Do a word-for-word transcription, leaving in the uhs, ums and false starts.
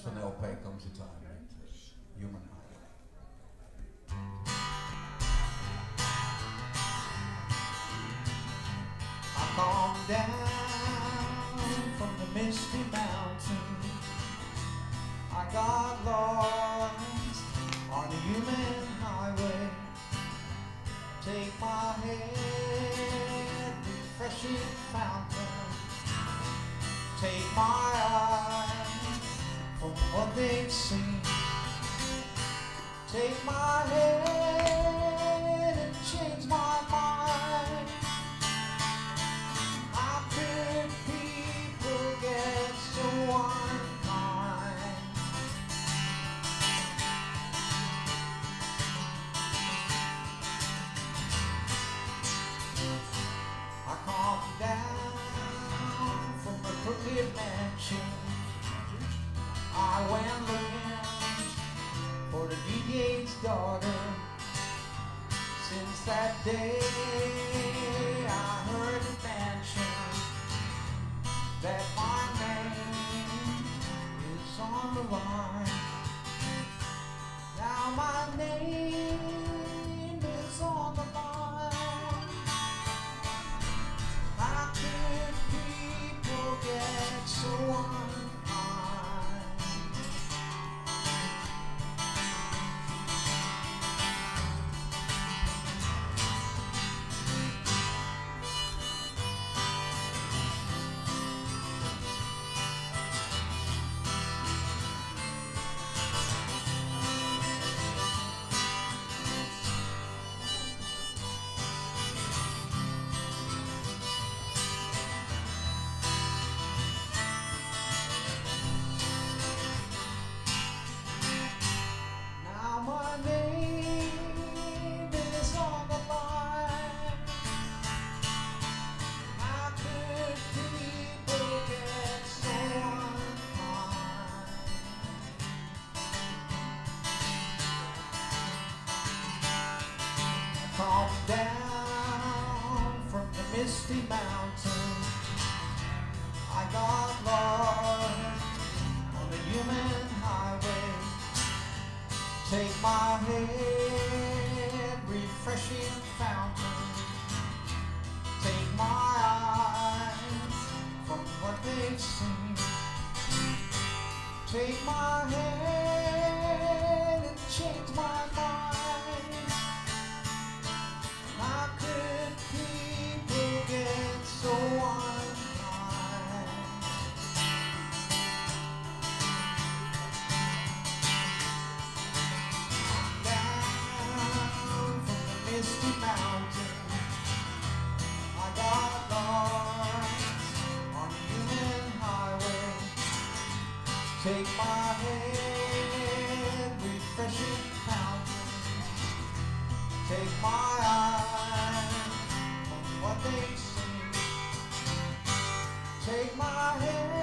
Van L P comes a time met uh, Human Highway. I come down from the misty mountain. I got lost on the human highway. Take my head, refreshing fountain. Take my eyes from what they've seen. Take my head and change my mind. How could people get so unkind? I come down from a crooked mansion. I went looking for the D A's daughter. Since that day I heard it mentioned that my name is on the line. Now my name is on the line. How could people get so unkind? Come down from the misty mountain. I got lost on the human highway. Take my head, refreshing fountain. Take my eyes from what they've seen. Take my head and change my mind. How could people get so unkind? Down from the misty mountain, I got lost on the human highway. Take my head, refreshing fountain. Take my eyes from what they see. Take my head.